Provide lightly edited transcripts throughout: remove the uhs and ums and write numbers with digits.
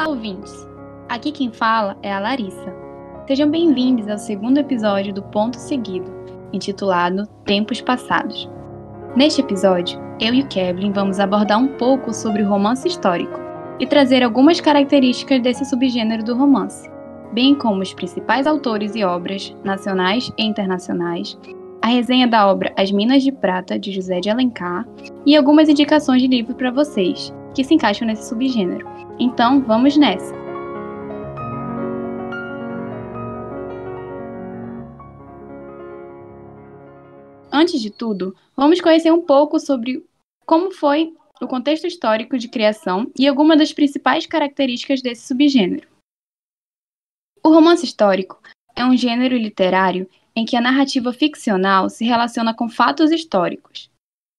Ouvintes, aqui quem fala é a Larissa. Sejam bem-vindos ao segundo episódio do Ponto Seguido, intitulado Tempos Passados. Neste episódio, eu e o Kevin vamos abordar um pouco sobre o romance histórico e trazer algumas características desse subgênero do romance, bem como os principais autores e obras, nacionais e internacionais, a resenha da obra As Minas de Prata, de José de Alencar, e algumas indicações de livro para vocês, que se encaixam nesse subgênero. Então, vamos nessa! Antes de tudo, vamos conhecer um pouco sobre como foi o contexto histórico de criação e algumas das principais características desse subgênero. O romance histórico é um gênero literário em que a narrativa ficcional se relaciona com fatos históricos.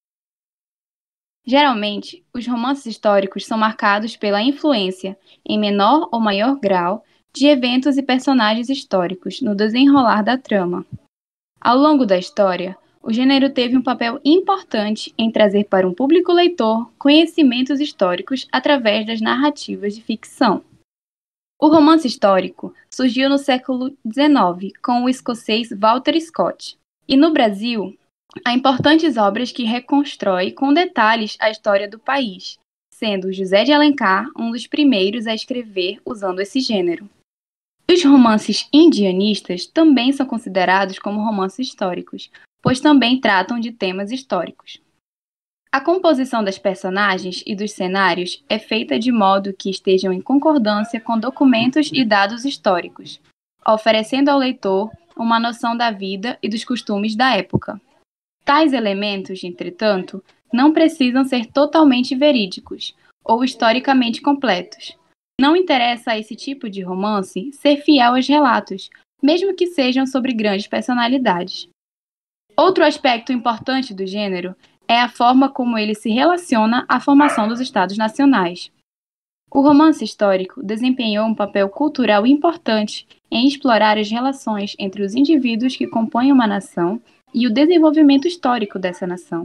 Geralmente, os romances históricos são marcados pela influência, em menor ou maior grau, de eventos e personagens históricos no desenrolar da trama. Ao longo da história, o gênero teve um papel importante em trazer para um público leitor conhecimentos históricos através das narrativas de ficção. O romance histórico surgiu no século XIX com o escocês Walter Scott, e no Brasil, há importantes obras que reconstroem com detalhes a história do país, sendo José de Alencar um dos primeiros a escrever usando esse gênero. Os romances indianistas também são considerados como romances históricos, pois também tratam de temas históricos. A composição das personagens e dos cenários é feita de modo que estejam em concordância com documentos e dados históricos, oferecendo ao leitor uma noção da vida e dos costumes da época. Tais elementos, entretanto, não precisam ser totalmente verídicos ou historicamente completos. Não interessa a esse tipo de romance ser fiel aos relatos, mesmo que sejam sobre grandes personalidades. Outro aspecto importante do gênero é a forma como ele se relaciona à formação dos Estados nacionais. O romance histórico desempenhou um papel cultural importante em explorar as relações entre os indivíduos que compõem uma nação e o desenvolvimento histórico dessa nação.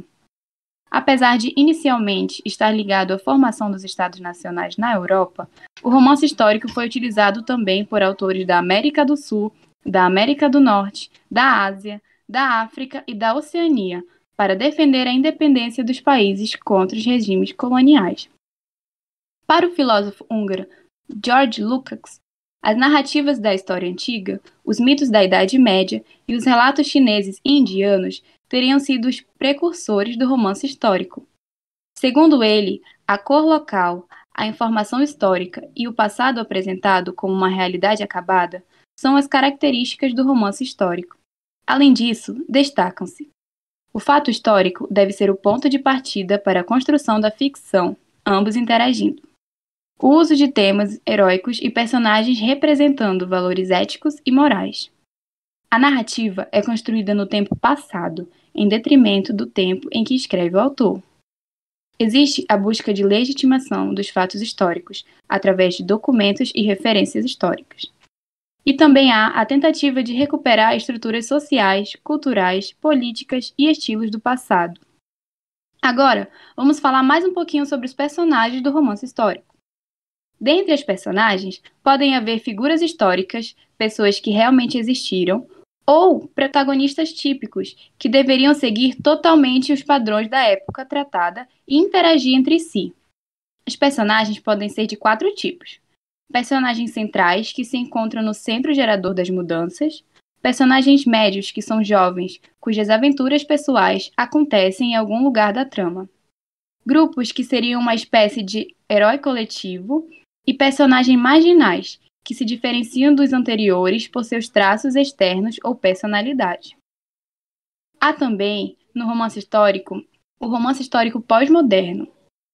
Apesar de inicialmente estar ligado à formação dos Estados nacionais na Europa, o romance histórico foi utilizado também por autores da América do Sul, da América do Norte, da Ásia, da África e da Oceania, para defender a independência dos países contra os regimes coloniais. Para o filósofo húngaro George Lukács, as narrativas da história antiga, os mitos da Idade Média e os relatos chineses e indianos teriam sido os precursores do romance histórico. Segundo ele, a cor local, a informação histórica e o passado apresentado como uma realidade acabada são as características do romance histórico. Além disso, destacam-se: o fato histórico deve ser o ponto de partida para a construção da ficção, ambos interagindo. O uso de temas heróicos e personagens representando valores éticos e morais. A narrativa é construída no tempo passado, em detrimento do tempo em que escreve o autor. Existe a busca de legitimação dos fatos históricos, através de documentos e referências históricas. E também há a tentativa de recuperar estruturas sociais, culturais, políticas e estilos do passado. Agora, vamos falar mais um pouquinho sobre os personagens do romance histórico. Dentre as personagens, podem haver figuras históricas, pessoas que realmente existiram, ou protagonistas típicos, que deveriam seguir totalmente os padrões da época tratada e interagir entre si. Os personagens podem ser de 4 tipos. Personagens centrais, que se encontram no centro gerador das mudanças. Personagens médios, que são jovens, cujas aventuras pessoais acontecem em algum lugar da trama. Grupos, que seriam uma espécie de herói coletivo. E personagens marginais, que se diferenciam dos anteriores por seus traços externos ou personalidade. Há também, no romance histórico, o romance histórico pós-moderno.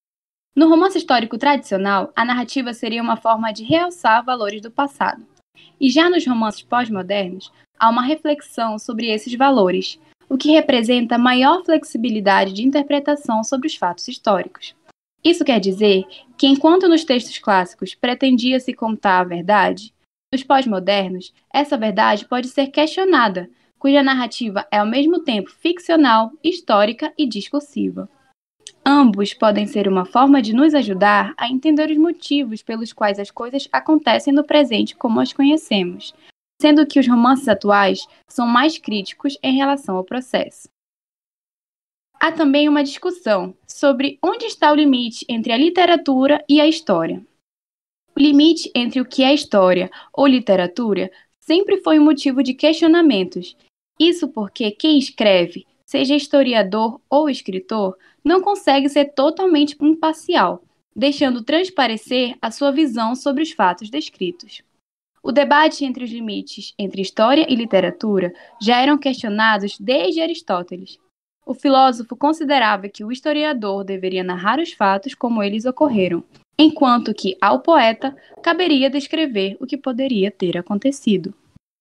No romance histórico tradicional, a narrativa seria uma forma de realçar valores do passado. E já nos romances pós-modernos, há uma reflexão sobre esses valores, o que representa maior flexibilidade de interpretação sobre os fatos históricos. Isso quer dizer que, enquanto nos textos clássicos pretendia-se contar a verdade, nos pós-modernos, essa verdade pode ser questionada, cuja narrativa é ao mesmo tempo ficcional, histórica e discursiva. Ambos podem ser uma forma de nos ajudar a entender os motivos pelos quais as coisas acontecem no presente como as conhecemos, sendo que os romances atuais são mais críticos em relação ao processo. Há também uma discussão sobre onde está o limite entre a literatura e a história. O limite entre o que é história ou literatura sempre foi um motivo de questionamentos. Isso porque quem escreve, seja historiador ou escritor, não consegue ser totalmente imparcial, deixando transparecer a sua visão sobre os fatos descritos. O debate entre os limites entre história e literatura já eram questionados desde Aristóteles. O filósofo considerava que o historiador deveria narrar os fatos como eles ocorreram, enquanto que ao poeta caberia descrever o que poderia ter acontecido.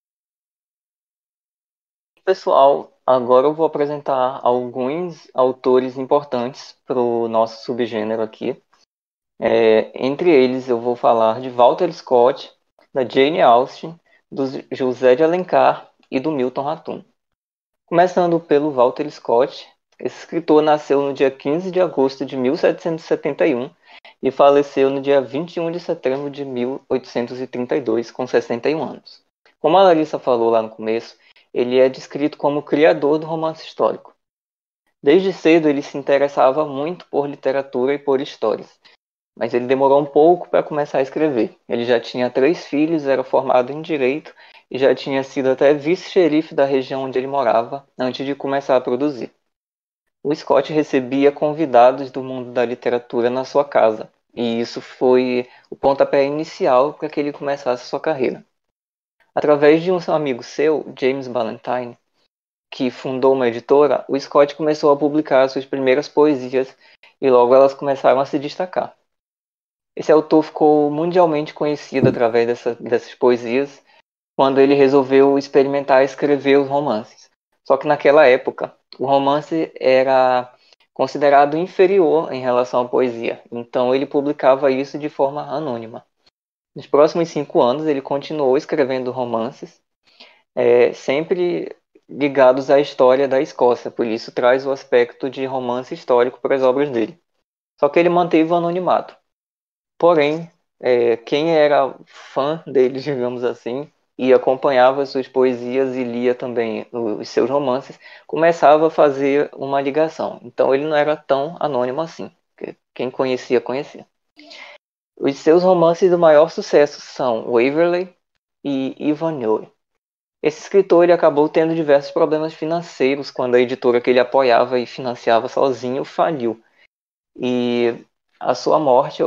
Pessoal, agora eu vou apresentar alguns autores importantes para o nosso subgênero aqui. Entre eles, eu vou falar de Walter Scott, da Jane Austen, do José de Alencar e do Milton Ratum. Começando pelo Walter Scott, esse escritor nasceu no dia 15 de agosto de 1771 e faleceu no dia 21 de setembro de 1832, com 61 anos. Como a Larissa falou lá no começo, ele é descrito como o criador do romance histórico. Desde cedo ele se interessava muito por literatura e por histórias, mas ele demorou um pouco para começar a escrever. Ele já tinha 3 filhos, era formado em Direito e já tinha sido até vice-xerife da região onde ele morava antes de começar a produzir. O Scott recebia convidados do mundo da literatura na sua casa, e isso foi o pontapé inicial para que ele começasse sua carreira. Através de um amigo seu, James Ballantyne, que fundou uma editora, o Scott começou a publicar suas primeiras poesias e logo elas começaram a se destacar. Esse autor ficou mundialmente conhecido através dessas poesias quando ele resolveu experimentar escrever os romances. Só que naquela época, o romance era considerado inferior em relação à poesia, então ele publicava isso de forma anônima. Nos próximos 5 anos, ele continuou escrevendo romances, sempre ligados à história da Escócia, por isso traz o aspecto de romance histórico para as obras dele. Só que ele manteve o anonimato. Porém, quem era fã dele, digamos assim, e acompanhava suas poesias e lia também os seus romances, começava a fazer uma ligação. Então ele não era tão anônimo assim. Quem conhecia, conhecia. Os seus romances do maior sucesso são Waverley e Ivanhoe. Esse escritor ele acabou tendo diversos problemas financeiros quando a editora que ele apoiava e financiava sozinho faliu. E a sua morte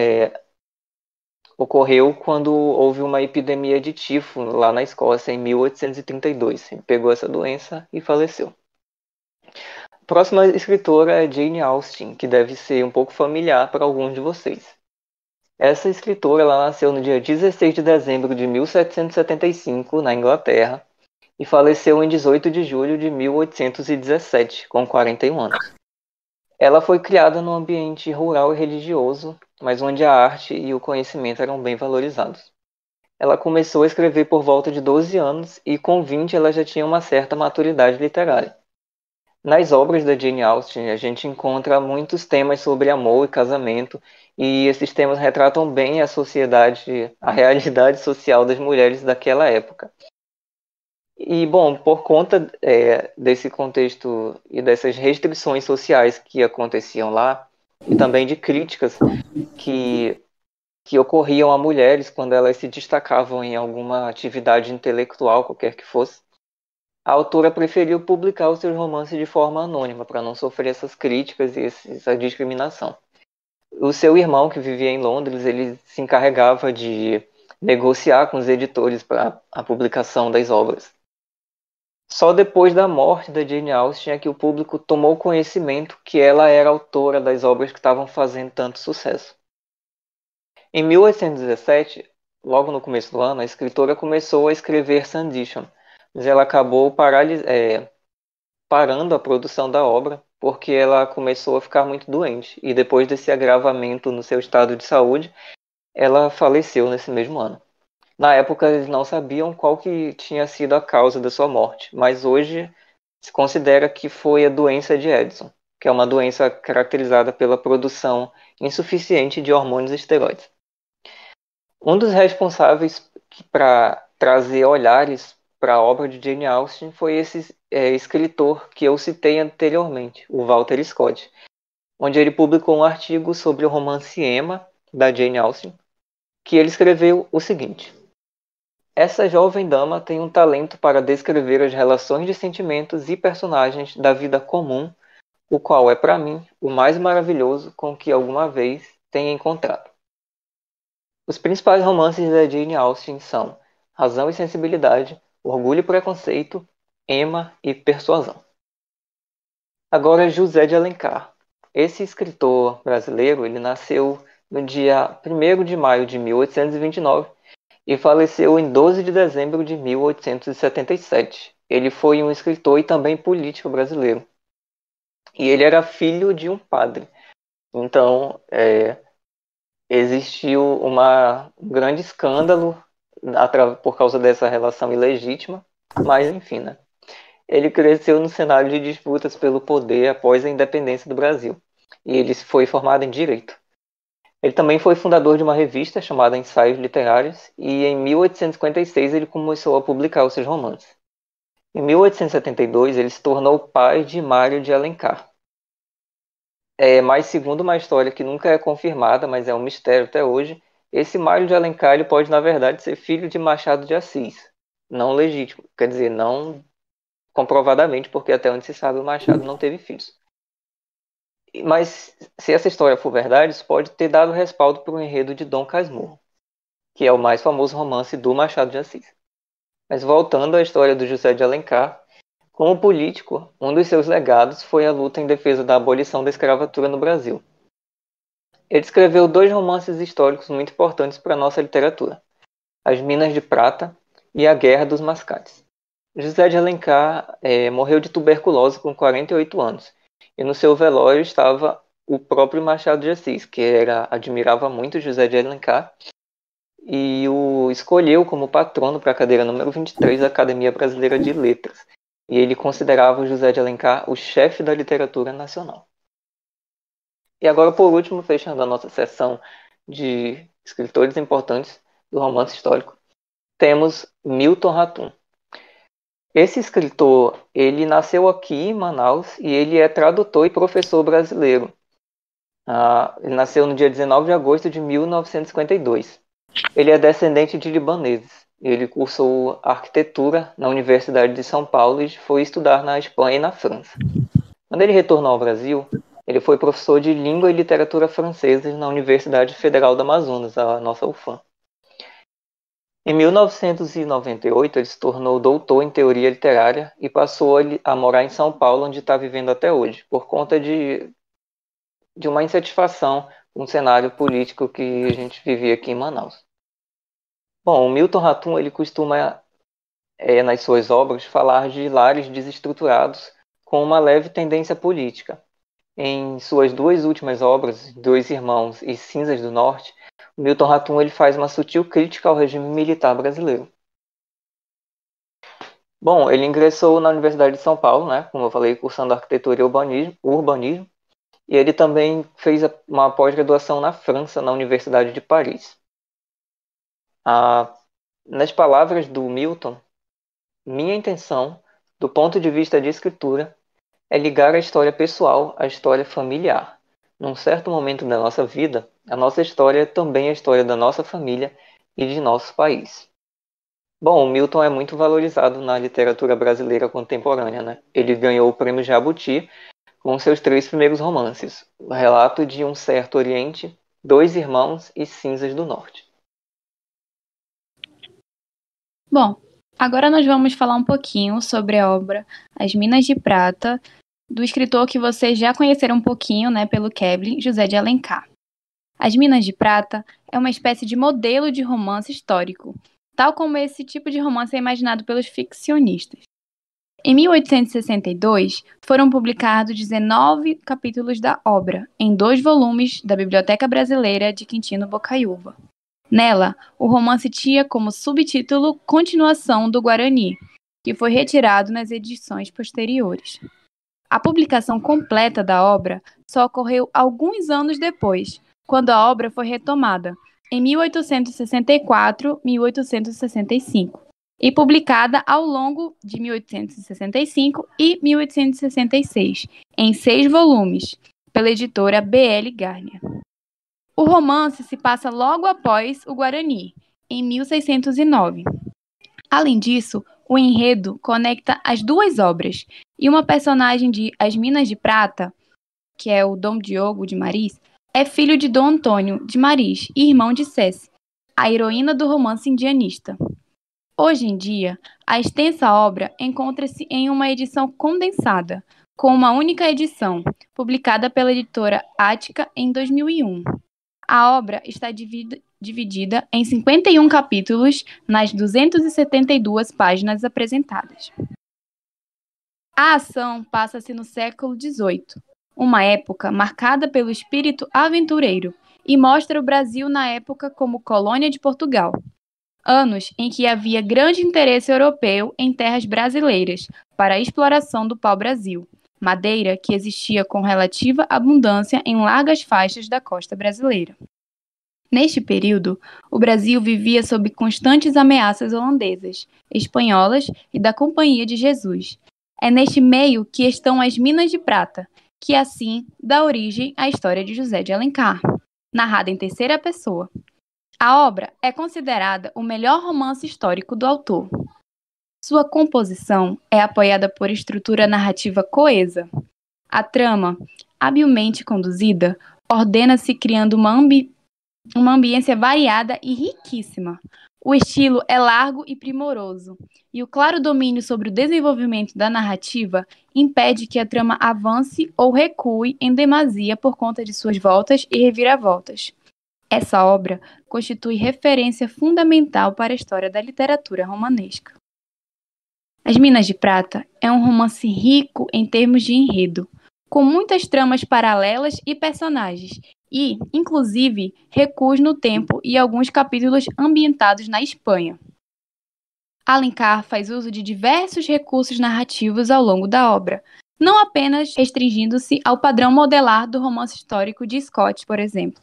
ocorreu quando houve uma epidemia de tifo lá na Escócia em 1832. Ele pegou essa doença e faleceu. A próxima escritora é Jane Austen, que deve ser um pouco familiar para alguns de vocês. Essa escritora ela nasceu no dia 16 de dezembro de 1775, na Inglaterra, e faleceu em 18 de julho de 1817, com 41 anos. Ela foi criada num ambiente rural e religioso, mas onde a arte e o conhecimento eram bem valorizados. Ela começou a escrever por volta de 12 anos e com 20 ela já tinha uma certa maturidade literária. Nas obras da Jane Austen, a gente encontra muitos temas sobre amor e casamento, e esses temas retratam bem a sociedade, a realidade social das mulheres daquela época. E, bom, por conta desse contexto e dessas restrições sociais que aconteciam lá, e também de críticas que ocorriam a mulheres quando elas se destacavam em alguma atividade intelectual, qualquer que fosse, a autora preferiu publicar os seus romances de forma anônima, para não sofrer essas críticas e essa discriminação. O seu irmão, que vivia em Londres, ele se encarregava de negociar com os editores para a publicação das obras. Só depois da morte da Jane Austen é que o público tomou conhecimento que ela era autora das obras que estavam fazendo tanto sucesso. Em 1817, logo no começo do ano, a escritora começou a escrever Sanditon, mas ela acabou parando a produção da obra porque ela começou a ficar muito doente e depois desse agravamento no seu estado de saúde, ela faleceu nesse mesmo ano. Na época eles não sabiam qual que tinha sido a causa da sua morte, mas hoje se considera que foi a doença de Edison, que é uma doença caracterizada pela produção insuficiente de hormônios e esteroides. Um dos responsáveis para trazer olhares para a obra de Jane Austen foi esse escritor que eu citei anteriormente, o Walter Scott, onde ele publicou um artigo sobre o romance Emma, da Jane Austen, que ele escreveu o seguinte: essa jovem dama tem um talento para descrever as relações de sentimentos e personagens da vida comum, o qual é, para mim, o mais maravilhoso com que alguma vez tenha encontrado. Os principais romances da Jane Austen são Razão e Sensibilidade, Orgulho e Preconceito, Emma e Persuasão. Agora, José de Alencar. Esse escritor brasileiro, ele nasceu no dia 1º de maio de 1829 e faleceu em 12 de dezembro de 1877. Ele foi um escritor e também político brasileiro. E ele era filho de um padre. Então, existiu um grande escândalo por causa dessa relação ilegítima, mas enfim, né? Ele cresceu no cenário de disputas pelo poder após a independência do Brasil, e ele foi formado em Direito. Ele também foi fundador de uma revista chamada Ensaios Literários, e em 1856 ele começou a publicar os seus romances. Em 1872 ele se tornou pai de Mário de Alencar. Mas segundo uma história que nunca é confirmada, mas é um mistério até hoje, esse Mário de Alencar ele pode, na verdade, ser filho de Machado de Assis. Não legítimo, quer dizer, não comprovadamente, porque até onde se sabe o Machado não teve filhos. Mas se essa história for verdade, isso pode ter dado respaldo para o enredo de Dom Casmurro, que é o mais famoso romance do Machado de Assis. Mas voltando à história do José de Alencar, como político, um dos seus legados foi a luta em defesa da abolição da escravatura no Brasil. Ele escreveu 2 romances históricos muito importantes para a nossa literatura: As Minas de Prata e A Guerra dos Mascates. José de Alencar morreu de tuberculose com 48 anos, e no seu velório estava o próprio Machado de Assis, que admirava muito José de Alencar, e o escolheu como patrono para a cadeira número 23 da Academia Brasileira de Letras, e ele considerava o José de Alencar o chefe da literatura nacional. E agora, por último, fechando a nossa sessão de escritores importantes do romance histórico, temos Milton Ratum. Esse escritor, ele nasceu aqui em Manaus e ele é tradutor e professor brasileiro. Ele nasceu no dia 19 de agosto de 1952. Ele é descendente de libaneses. Ele cursou arquitetura na Universidade de São Paulo e foi estudar na Espanha e na França. Quando ele retornou ao Brasil, ele foi professor de língua e literatura francesa na Universidade Federal do Amazonas, a nossa UFAM. Em 1998, ele se tornou doutor em teoria literária e passou a morar em São Paulo, onde está vivendo até hoje, por conta de uma insatisfação com o cenário político que a gente vivia aqui em Manaus. Bom, o Milton Ratum ele costuma, nas suas obras, falar de lares desestruturados com uma leve tendência política. Em suas 2 últimas obras, Dois Irmãos e Cinzas do Norte, o Milton Ratum ele faz uma sutil crítica ao regime militar brasileiro. Bom, ele ingressou na Universidade de São Paulo, né, como eu falei, cursando arquitetura e urbanismo, e ele também fez uma pós-graduação na França, na Universidade de Paris. Nas palavras do Milton, minha intenção, do ponto de vista de escritura, é ligar a história pessoal à história familiar. Num certo momento da nossa vida, a nossa história é também a história da nossa família e de nosso país. Bom, o Milton é muito valorizado na literatura brasileira contemporânea, né? Ele ganhou o Prêmio Jabuti com seus 3 primeiros romances: O Relato de um Certo Oriente, Dois Irmãos e Cinzas do Norte. Bom, agora nós vamos falar um pouquinho sobre a obra As Minas de Prata, do escritor que vocês já conheceram um pouquinho, né, pelo Kevlin, José de Alencar. As Minas de Prata é uma espécie de modelo de romance histórico, tal como esse tipo de romance é imaginado pelos ficcionistas. Em 1862, foram publicados 19 capítulos da obra, em 2 volumes da Biblioteca Brasileira de Quintino Bocaiúva. Nela, o romance tinha como subtítulo Continuação do Guarani, que foi retirado nas edições posteriores. A publicação completa da obra só ocorreu alguns anos depois, quando a obra foi retomada, em 1864, 1865, e publicada ao longo de 1865 e 1866, em 6 volumes, pela editora B.L. Garnier. O romance se passa logo após o Guarani, em 1609. Além disso, o enredo conecta as duas obras, e uma personagem de As Minas de Prata, que é o Dom Diogo de Maris, é filho de Dom Antônio de Maris e irmão de Céci, a heroína do romance indianista. Hoje em dia, a extensa obra encontra-se em uma edição condensada, com uma única edição, publicada pela editora Ática em 2001. A obra está dividida em 51 capítulos nas 272 páginas apresentadas. A ação passa-se no século XVIII, uma época marcada pelo espírito aventureiro, e mostra o Brasil na época como colônia de Portugal. Anos em que havia grande interesse europeu em terras brasileiras para a exploração do pau-brasil, madeira que existia com relativa abundância em largas faixas da costa brasileira. Neste período, o Brasil vivia sob constantes ameaças holandesas, espanholas e da Companhia de Jesus. É neste meio que estão as Minas de Prata, que assim dá origem à história de José de Alencar, narrada em terceira pessoa. A obra é considerada o melhor romance histórico do autor. Sua composição é apoiada por estrutura narrativa coesa. A trama, habilmente conduzida, ordena-se criando uma ambiência variada e riquíssima. O estilo é largo e primoroso, e o claro domínio sobre o desenvolvimento da narrativa impede que a trama avance ou recue em demasia por conta de suas voltas e reviravoltas. Essa obra constitui referência fundamental para a história da literatura romanesca. As Minas de Prata é um romance rico em termos de enredo, com muitas tramas paralelas e personagens, e, inclusive, recuos no tempo e alguns capítulos ambientados na Espanha. Alencar faz uso de diversos recursos narrativos ao longo da obra, não apenas restringindo-se ao padrão modelar do romance histórico de Scott, por exemplo.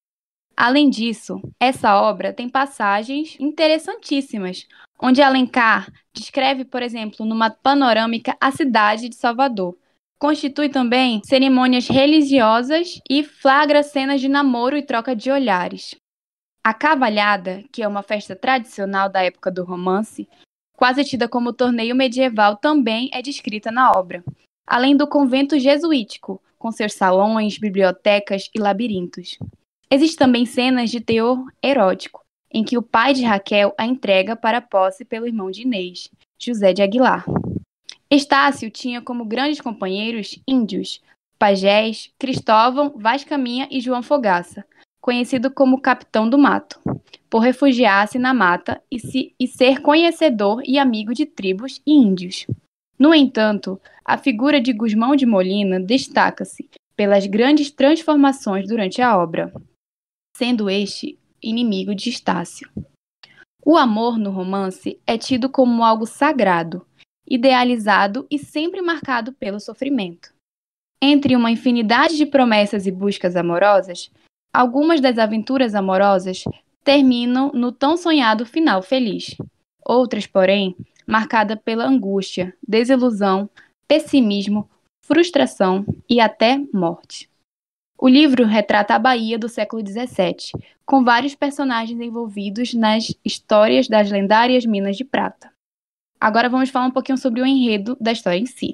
Além disso, essa obra tem passagens interessantíssimas, onde Alencar descreve, por exemplo, numa panorâmica a cidade de Salvador. Constitui também cerimônias religiosas e flagra cenas de namoro e troca de olhares. A cavalhada, que é uma festa tradicional da época do romance, quase tida como torneio medieval, também é descrita na obra, além do convento jesuítico, com seus salões, bibliotecas e labirintos. Existem também cenas de teor erótico, em que o pai de Raquel a entrega para a posse pelo irmão de Inês, José de Aguilar. Estácio tinha como grandes companheiros índios, pajés, Cristóvão, Vaz Caminha e João Fogaça, conhecido como Capitão do Mato, por refugiar-se na mata e ser conhecedor e amigo de tribos e índios. No entanto, a figura de Gusmão de Molina destaca-se pelas grandes transformações durante a obra, sendo este inimigo de Estácio. O amor no romance é tido como algo sagrado, idealizado e sempre marcado pelo sofrimento. Entre uma infinidade de promessas e buscas amorosas, algumas das aventuras amorosas terminam no tão sonhado final feliz. Outras, porém, marcadas pela angústia, desilusão, pessimismo, frustração e até morte. O livro retrata a Bahia do século XVII, com vários personagens envolvidos nas histórias das lendárias Minas de Prata. Agora vamos falar um pouquinho sobre o enredo da história em si.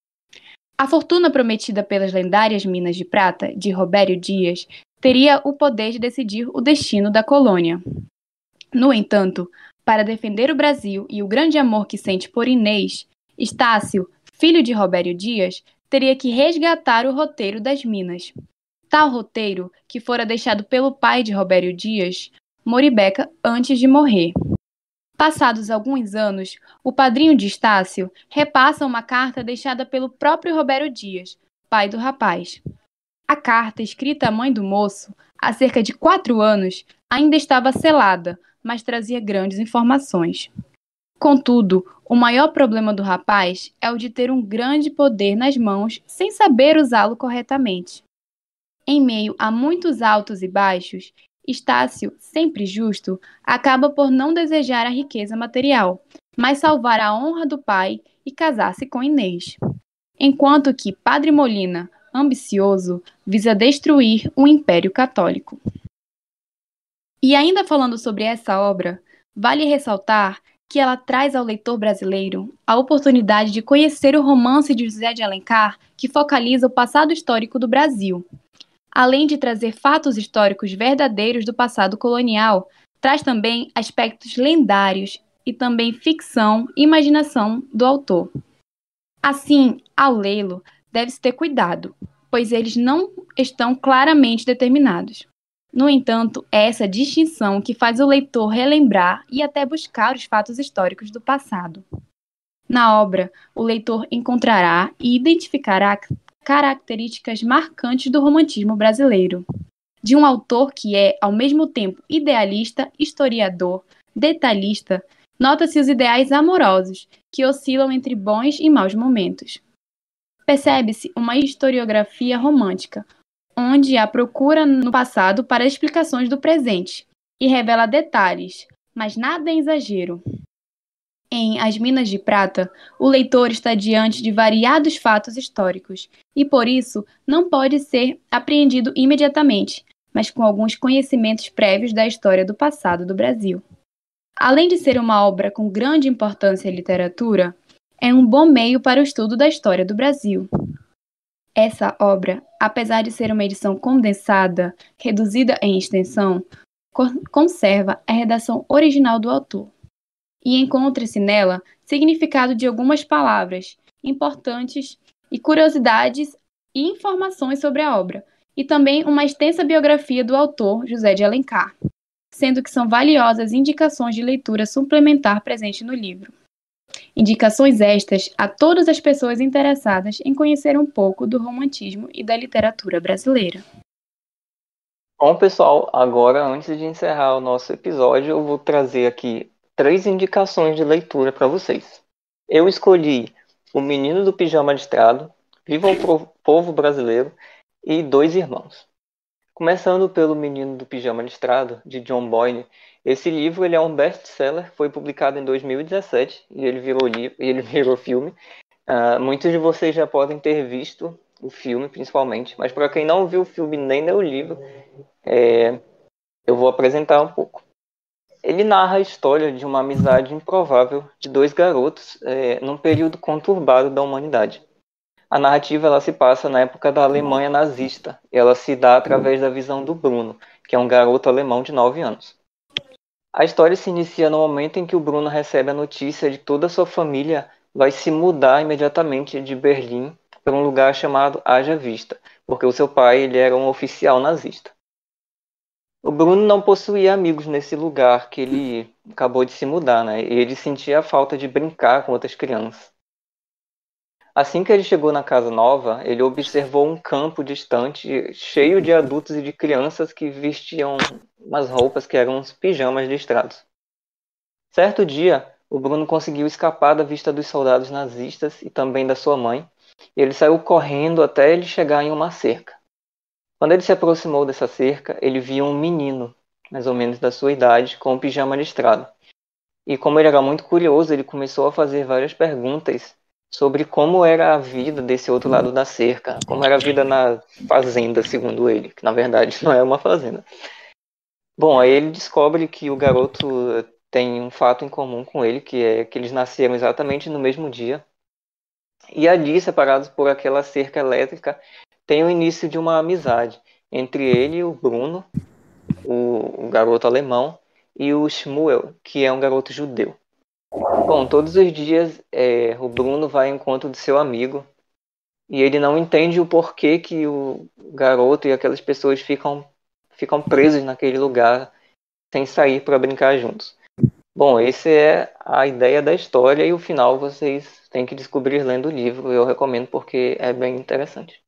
A fortuna prometida pelas lendárias Minas de Prata, de Robério Dias, teria o poder de decidir o destino da colônia. No entanto, para defender o Brasil e o grande amor que sente por Inês, Estácio, filho de Robério Dias, teria que resgatar o roteiro das Minas. Tal roteiro, que fora deixado pelo pai de Robério Dias, Moribeca, antes de morrer. Passados alguns anos, o padrinho de Estácio repassa uma carta deixada pelo próprio Robério Dias, pai do rapaz. A carta, escrita à mãe do moço, há cerca de 4 anos, ainda estava selada, mas trazia grandes informações. Contudo, o maior problema do rapaz é o de ter um grande poder nas mãos sem saber usá-lo corretamente. Em meio a muitos altos e baixos, Estácio, sempre justo, acaba por não desejar a riqueza material, mas salvar a honra do pai e casar-se com Inês. Enquanto que Padre Molina, ambicioso, visa destruir o Império Católico. E ainda falando sobre essa obra, vale ressaltar que ela traz ao leitor brasileiro a oportunidade de conhecer o romance de José de Alencar, que focaliza o passado histórico do Brasil. Além de trazer fatos históricos verdadeiros do passado colonial, traz também aspectos lendários e também ficção e imaginação do autor. Assim, ao lê-lo, deve-se ter cuidado, pois eles não estão claramente determinados. No entanto, é essa distinção que faz o leitor relembrar e até buscar os fatos históricos do passado. Na obra, o leitor encontrará e identificará características marcantes do romantismo brasileiro, de um autor que é, ao mesmo tempo, idealista, historiador, detalhista. Nota-se os ideais amorosos, que oscilam entre bons e maus momentos. Percebe-se uma historiografia romântica, onde há procura no passado para explicações do presente, e revela detalhes, mas nada em exagero. Em As Minas de Prata, o leitor está diante de variados fatos históricos, e por isso não pode ser apreendido imediatamente, mas com alguns conhecimentos prévios da história do passado do Brasil. Além de ser uma obra com grande importância em literatura, é um bom meio para o estudo da história do Brasil. Essa obra, apesar de ser uma edição condensada, reduzida em extensão, conserva a redação original do autor. E encontra-se nela significado de algumas palavras importantes e curiosidades e informações sobre a obra, e também uma extensa biografia do autor José de Alencar, sendo que são valiosas indicações de leitura suplementar presente no livro. Indicações estas a todas as pessoas interessadas em conhecer um pouco do romantismo e da literatura brasileira. Bom, pessoal, agora antes de encerrar o nosso episódio, eu vou trazer aqui 3 indicações de leitura para vocês. Eu escolhi O Menino do Pijama Listrado, Viva o Povo Brasileiro e Dois Irmãos. Começando pelo Menino do Pijama Listrado, de John Boyne. Esse livro ele é um best-seller, foi publicado em 2017 e ele virou filme. Muitos de vocês já podem ter visto o filme, principalmente, mas para quem não viu o filme nem leu o livro, eu vou apresentar um pouco. Ele narra a história de uma amizade improvável de 2 garotos num período conturbado da humanidade. A narrativa ela se passa na época da Alemanha nazista. E ela se dá através da visão do Bruno, que é um garoto alemão de 9 anos. A história se inicia no momento em que o Bruno recebe a notícia de que toda a sua família vai se mudar imediatamente de Berlim para um lugar chamado Haja Vista, porque o seu pai ele era um oficial nazista. O Bruno não possuía amigos nesse lugar que ele acabou de se mudar, né? E ele sentia a falta de brincar com outras crianças. Assim que ele chegou na casa nova, ele observou um campo distante, cheio de adultos e de crianças que vestiam umas roupas que eram uns pijamas listrados. Certo dia, o Bruno conseguiu escapar da vista dos soldados nazistas e também da sua mãe, e ele saiu correndo até ele chegar em uma cerca. Quando ele se aproximou dessa cerca, ele viu um menino, mais ou menos da sua idade, com um pijama listrado. E como ele era muito curioso, ele começou a fazer várias perguntas sobre como era a vida desse outro lado da cerca, como era a vida na fazenda, segundo ele, que na verdade não é uma fazenda. Bom, aí ele descobre que o garoto tem um fato em comum com ele, que é que eles nasceram exatamente no mesmo dia. E ali, separados por aquela cerca elétrica, tem o início de uma amizade entre ele e o Bruno, o garoto alemão, e o Shmuel, que é um garoto judeu. Bom, todos os dias o Bruno vai ao encontro do seu amigo e ele não entende o porquê que o garoto e aquelas pessoas ficam presos naquele lugar sem sair para brincar juntos. Bom, essa é a ideia da história e o final vocês têm que descobrir lendo o livro. Eu recomendo porque é bem interessante.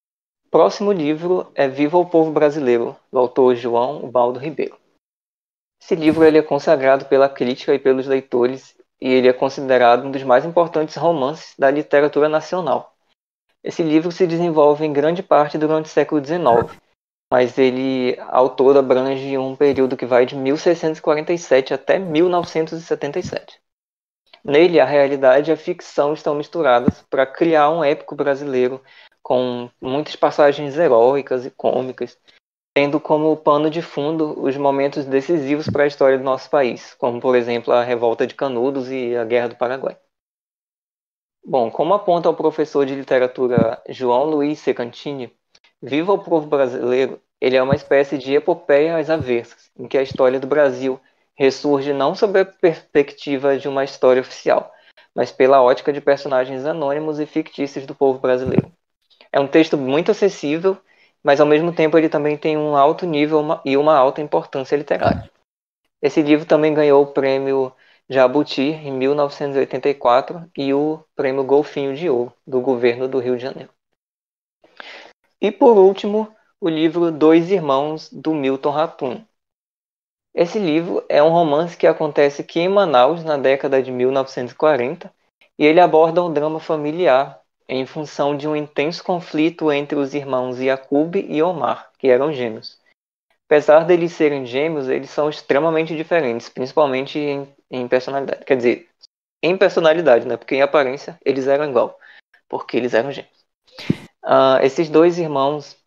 Próximo livro é Viva o Povo Brasileiro, do autor João Ubaldo Ribeiro. Esse livro ele é consagrado pela crítica e pelos leitores e ele é considerado um dos mais importantes romances da literatura nacional. Esse livro se desenvolve em grande parte durante o século XIX, mas a autor abrange um período que vai de 1647 até 1977. Nele, a realidade e a ficção estão misturadas para criar um épico brasileiro com muitas passagens heróicas e cômicas, tendo como pano de fundo os momentos decisivos para a história do nosso país, como, por exemplo, a Revolta de Canudos e a Guerra do Paraguai. Bom, como aponta o professor de literatura João Luiz Secantini, Viva o Povo Brasileiro, ele é uma espécie de epopeia às avessas, em que a história do Brasil ressurge não sob a perspectiva de uma história oficial, mas pela ótica de personagens anônimos e fictícios do povo brasileiro. É um texto muito acessível, mas ao mesmo tempo ele também tem um alto nível e uma alta importância literária. Esse livro também ganhou o prêmio Jabuti em 1984 e o prêmio Golfinho de Ouro do governo do Rio de Janeiro. E por último, o livro Dois Irmãos do Milton Ratum. Esse livro é um romance que acontece aqui em Manaus na década de 1940 e ele aborda um drama familiar em função de um intenso conflito entre os irmãos Yacoub e Omar, que eram gêmeos. Apesar deles serem gêmeos, eles são extremamente diferentes, principalmente em personalidade. Quer dizer, em personalidade, né? Porque em aparência eles eram igual, porque eles eram gêmeos. Esses dois irmãos,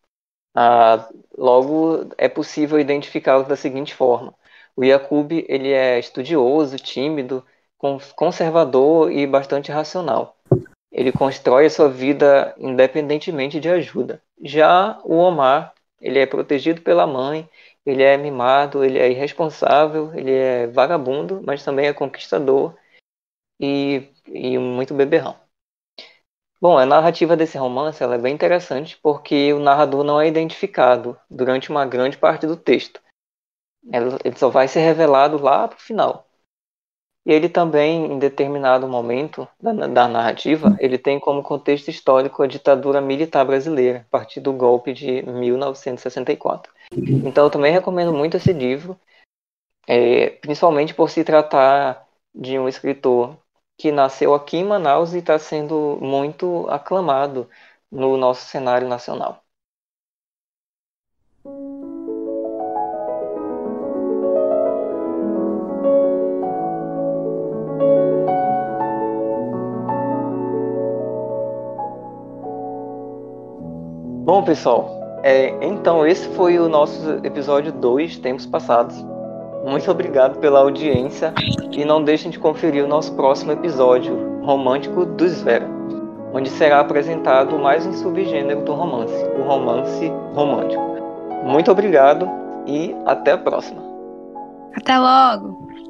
logo é possível identificá-los da seguinte forma. O Yacoub, ele é estudioso, tímido, conservador e bastante racional. Ele constrói a sua vida independentemente de ajuda. Já o Omar, ele é protegido pela mãe, ele é mimado, ele é irresponsável, ele é vagabundo, mas também é conquistador e muito beberrão. Bom, a narrativa desse romance ela é bem interessante porque o narrador não é identificado durante uma grande parte do texto. Ele só vai ser revelado lá para o final. E ele também, em determinado momento da narrativa, ele tem como contexto histórico a ditadura militar brasileira, a partir do golpe de 1964. Então eu também recomendo muito esse livro, principalmente por se tratar de um escritor que nasceu aqui em Manaus e está sendo muito aclamado no nosso cenário nacional. Bom, pessoal, então esse foi o nosso episódio 2, Tempos Passados. Muito obrigado pela audiência e não deixem de conferir o nosso próximo episódio, Romântico do Esfera, onde será apresentado mais um subgênero do romance, o romance romântico. Muito obrigado e até a próxima. Até logo!